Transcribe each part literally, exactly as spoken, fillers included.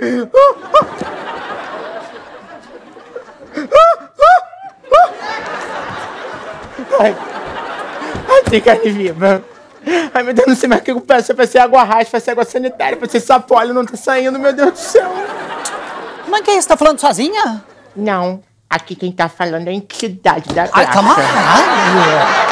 Ai, ai, tem carne viva. Ai, meu Deus, não sei mais o que eu peço. Vai ser água raiz, vai ser água sanitária, vai ser sapólio, não tá saindo, meu Deus do céu. Mãe, quem é isso? Tá falando sozinha? Não, aqui quem tá falando é a entidade da Ai, calma. Ai.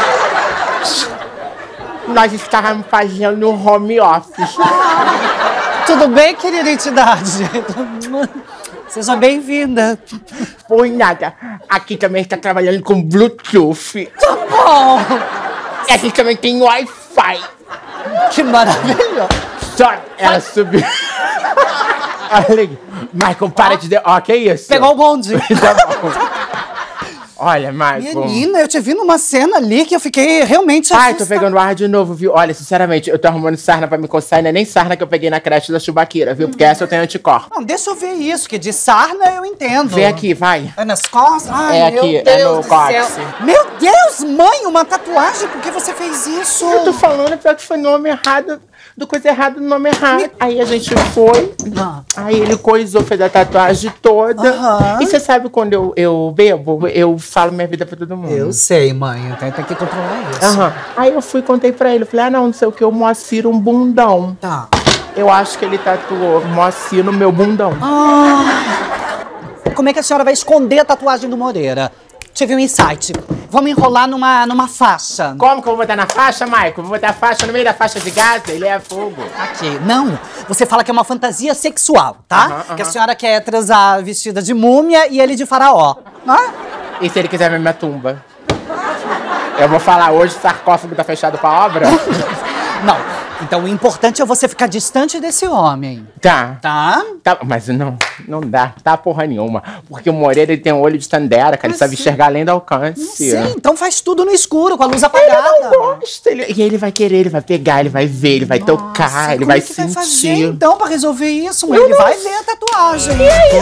Nós estávamos fazendo home office. Tudo bem, querida entidade? Seja bem-vinda. Por nada. Aqui também está trabalhando com Bluetooth. Tá bom. E aqui também tem Wi-Fi. Que maravilha. Só ela subiu. Olha, Michael, para de... Ó, que isso? Pegou o bonde. Tá bom. Olha, Michael. Menina, eu te vi numa cena ali que eu fiquei realmente assustada. Ai, tô pegando ar de novo, viu? Olha, sinceramente, eu tô arrumando sarna pra me coçar. E não é nem sarna que eu peguei na creche da Chubaquira, viu? Porque essa eu tenho anticorpo. Não, deixa eu ver isso, que de sarna eu entendo. Vem aqui, vai. É nas costas? Ai, é meu aqui, Deus é no do cóccix. céu. Meu Deus, mãe, uma tatuagem? Por que você fez isso? Eu tô falando, pior que foi nome errado, do coisa errada no nome errado. Me... Aí a gente foi, ah. aí ele coisou, fez a tatuagem toda. Uh-huh. E você sabe quando eu, eu bebo, eu falo minha vida pra todo mundo. Eu sei, mãe, eu tenho que controlar isso. Uh-huh. Aí eu fui, contei pra ele, falei, ah não, não sei o que, o Moacir um bundão. Tá. Eu acho que ele tatuou Moacir no meu bundão. Ah. Como é que a senhora vai esconder a tatuagem do Moreira? Tive um insight. Vamos enrolar numa, numa faixa. Como que eu vou botar na faixa, Michael? Vou botar a faixa no meio da faixa de gás? Ele é fogo. Aqui. Não. Você fala que é uma fantasia sexual, tá? Uh-huh, uh-huh. Que a senhora quer transar vestida de múmia e ele de faraó. Ah? E se ele quiser ver minha tumba? Eu vou falar hoje, o sarcófago tá fechado pra obra? Não. Então o importante é você ficar distante desse homem. Tá. Tá? Tá, mas não, não dá. Tá porra nenhuma. Porque o Moreira, ele tem um olho de Tandera, cara. Ele sabe enxergar além do alcance. Sim, então faz tudo no escuro, com a luz apagada. Ele não gosta. Ele, e ele vai querer, ele vai pegar, ele vai ver, ele vai Nossa, tocar, ele vai que sentir. Vai fazer, então, pra resolver isso, mãe? Ele não vai ver a tatuagem. E aí,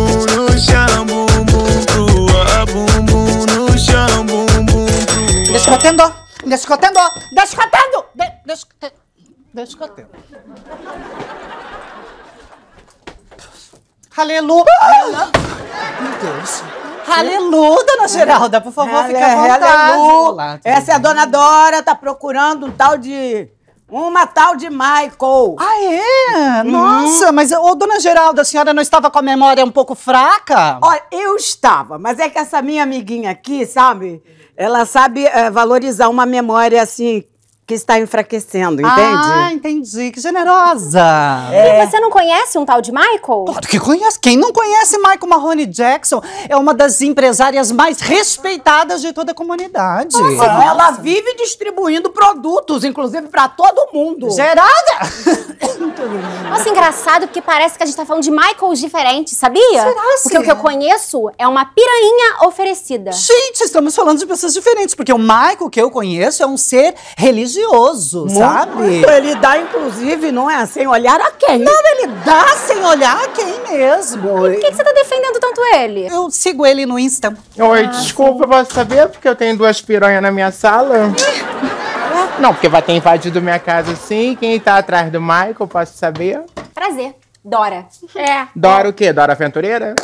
Descotendo, descotendo, descotendo, descotendo. Deixa que eu tenho. Aleluia! Meu Deus. Aleluia, dona Geralda, por favor, fique à vontade. Aleluia. Essa é a dona Dora, tá procurando um tal de... Uma tal de Michael. Ah, é? Uhum. Nossa, mas, ô, dona Geralda, a senhora não estava com a memória um pouco fraca? Olha, eu estava, mas é que essa minha amiguinha aqui, sabe? Ela sabe é, valorizar uma memória, assim... que está enfraquecendo, entende? Ah, entendi. Que generosa. É. E você não conhece um tal de Michael? Claro que conhece. Quem não conhece Michael Marrone Jackson é uma das empresárias mais respeitadas de toda a comunidade. Nossa, ah, ela vive distribuindo produtos, inclusive para todo mundo. Geralda! Nossa, engraçado, porque parece que a gente tá falando de Michaels diferentes, sabia? Será, porque o que eu conheço é uma piranha oferecida. Gente, estamos falando de pessoas diferentes, porque o Michael que eu conheço é um ser religioso, muito, sabe? Ele dá, inclusive, não é sem olhar a quem. Não, ele dá sem olhar a quem mesmo. E por que, que você tá defendendo tanto ele? Eu sigo ele no Insta. Oi, ah, desculpa, posso saber? Porque eu tenho duas piranhas na minha sala. Não, porque vai ter invadido minha casa sim. Quem tá atrás do Michael, posso saber? Prazer. Dora. É. Dora o quê? Dora Aventureira?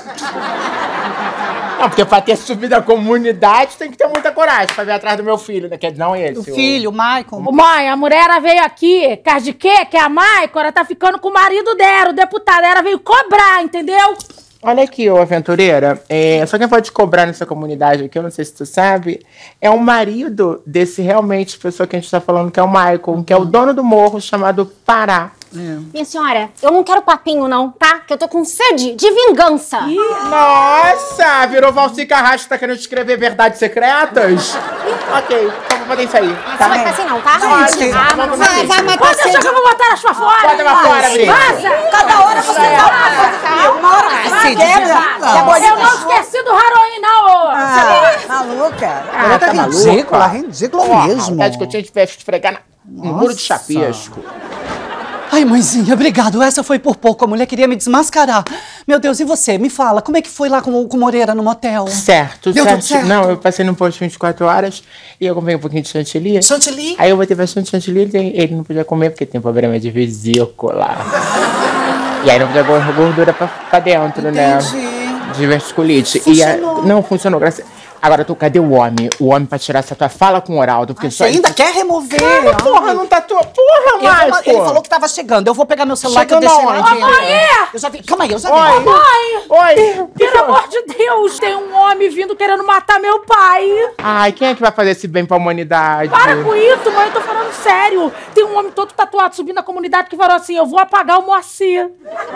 Não, porque pra ter subido a comunidade tem que ter muita coragem pra vir atrás do meu filho, né? Não esse. O filho, o Michael. Ô, mãe, a mulher veio aqui, causa de quê? Que a Michael, ela tá ficando com o marido dela, o deputado. Ela veio cobrar, entendeu? Olha aqui, ô aventureira, é, só quem pode cobrar nessa comunidade aqui, eu não sei se tu sabe, é o marido desse realmente pessoa que a gente tá falando, que é o Michael, que é o dono do morro, chamado Pará. É. Minha senhora, eu não quero papinho não, tá? Que eu tô com sede de vingança. Ih, nossa, virou Valci Carrasco, tá querendo escrever verdades secretas? Ok, então vou fazer isso aí. Tá? Não vai ficar assim não, tá? Gente, ah, mas vai, vai matar Pode deixar que eu vou botar as pra fora. Bota pra fora, Brito. Vaza. Cada hora você dá uma coisa comigo. Uma hora você quebra. Eu não esqueci do Haroin, não, ô. Ah, maluca. Ah, tá ridícula, ridícula oh, mesmo. A que eu tinha que esfregar na, no muro de chapisco. Ai, mãezinha, obrigado. Essa foi por pouco. A mulher queria me desmascarar. Meu Deus, e você? Me fala, como é que foi lá com o, com o Moreira no motel? Certo, Deu certo. tudo certo? Não, eu passei no posto vinte e quatro horas e eu comprei um pouquinho de chantilly. Chantilly? Aí eu botei bastante chantilly e ele não podia comer porque tem problema de vesícula. E aí não fica gordura pra, pra dentro, Entendi. né? Diverticulite. Funcionou. E a, não funcionou, graças a... Agora, tu, cadê o homem? O homem pra tirar essa tua fala com o Oraldo. Porque Ai, só você ainda quer remover? Cara, porra, não tá tua... Porra, Eu vou- Marco! Ele falou que tava chegando. Eu vou pegar meu celular que eu Chegando deixei lá. aonde? Mãe! Eu já vi. Calma aí, eu já vi. Oi. Mãe! Oi! Pelo amor de Deus, tem um homem vindo querendo matar meu pai. Ai, quem é que vai fazer esse bem pra humanidade? Para com isso, mãe, eu tô falando sério. Tem um homem todo tatuado subindo na comunidade que falou assim, eu vou apagar o Moacir.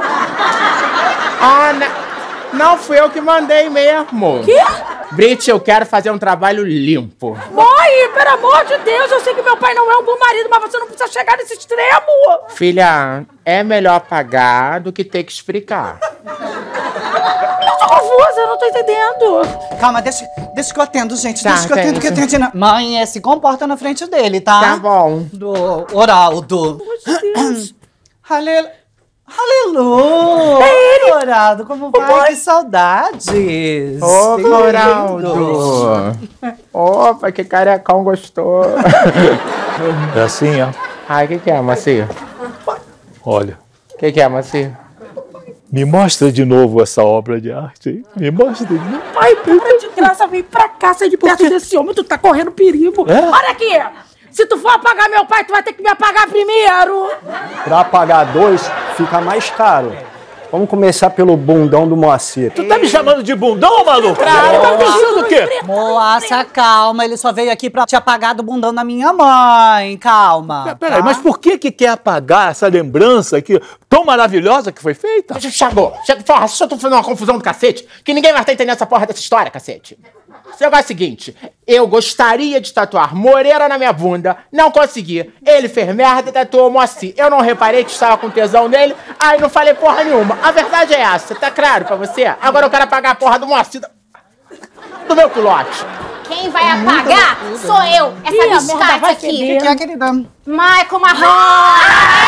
Ah, não... Não fui eu que mandei mesmo. Quê? Brit, eu quero fazer um trabalho limpo. Mãe, pelo amor de Deus, eu sei que meu pai não é um bom marido, mas você não precisa chegar nesse extremo. Filha, é melhor pagar do que ter que explicar. Eu tô confusa, eu não tô entendendo. Calma, deixa, deixa que eu atendo, gente. Tá, deixa que eu atendo, atende. que eu atendo. Mãe, é, se comporta na frente dele, tá? Tá bom. Do Oraldo. Meu Deus. Alelu... Aleluia! É ele! Oraldo, como vai? Que saudades! Ô, Que Oraldo! lindo. Opa, que carecão gostou. É assim, ó. Ai, o que que é, Macia? Olha, O que que é, Macia? me mostra de novo essa obra de arte, hein? Me mostra de novo. Pai, para de graça, vem pra cá, sai de perto desse homem, tu tá correndo perigo. É? Olha aqui, se tu for apagar meu pai, tu vai ter que me apagar primeiro. Pra pagar dois, fica mais caro. Vamos começar pelo bundão do Moacir. Tu tá me chamando de bundão, maluco? Tá pensando o quê? Moça, calma, ele só veio aqui pra te apagar do bundão da minha mãe. Calma. Peraí, tá? mas por que que quer apagar essa lembrança aqui tão maravilhosa que foi feita? Chegou. Chegou. Porra, deixa eu tô fazendo uma confusão do cacete, que ninguém mais tá entendendo essa porra dessa história, cacete. O negócio é o seguinte, eu gostaria de tatuar Moreira na minha bunda, não consegui. Ele fez merda e tatuou Moacir. Eu não reparei que estava com tesão nele, aí não falei porra nenhuma. A verdade é essa, tá claro pra você? Agora eu quero apagar a porra do Moacir do, do meu culote. Quem vai apagar sou eu, essa Ih, a merda biscate vai aqui. feder. Que é, querida? Michael Marrom!